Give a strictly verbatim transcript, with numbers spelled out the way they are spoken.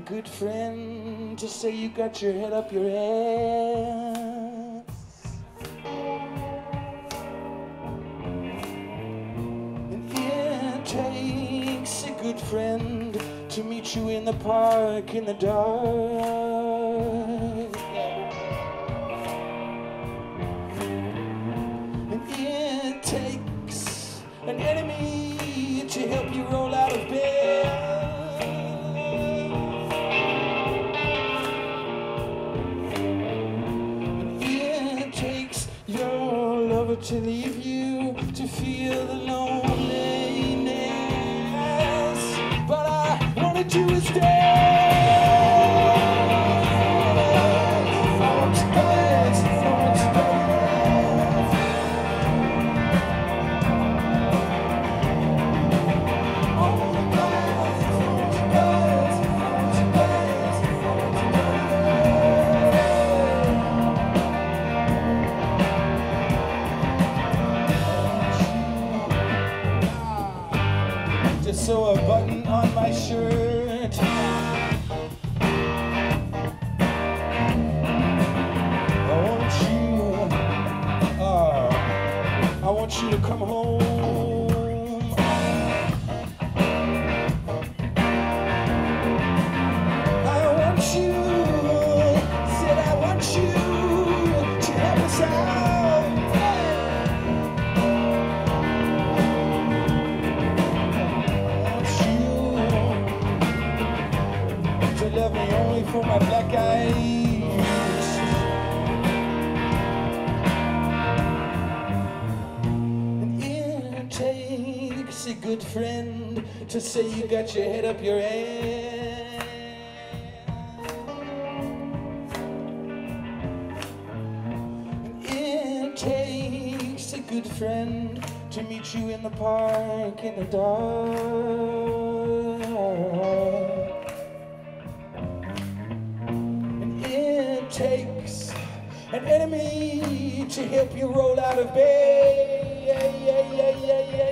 good friend to say you got your head up your ass. And it takes a good friend to meet you in the park in the dark. And it takes an enemy to help you roll out of bed. To leave you to feel the loneliness, but I wanted you to stay. I want you back, I want you back. I want you back, I want you back, I want you back, I want you back. Just sew a button on my shirt. I want you, uh, I want you to come home. I want you, said I want you to help us out. Love me only for my black eyes. And it takes a good friend to say you got your head up your ass. And it takes a good friend to meet you in the park in the dark. Takes an enemy to help you roll out of bed. Yeah, yeah, yeah, yeah, yeah.